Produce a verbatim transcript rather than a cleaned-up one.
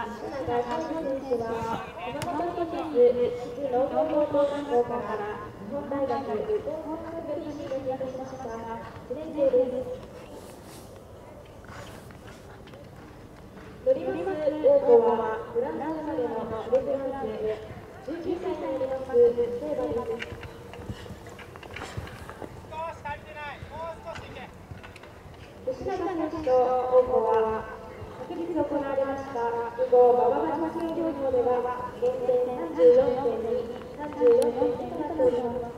石永真選手は熊本県立静野高校学校から日本大学日本工学部に進学いたしましたいちねん生です。乗ります王子はフランス生まれのシュレフランスじゅうきゅうさいになります聖馬です。吉永選手と王子は昨日行われました囲碁馬場馬術競技場では減点さんじゅうよんてんに、さんじゅうよんてんにとなっております。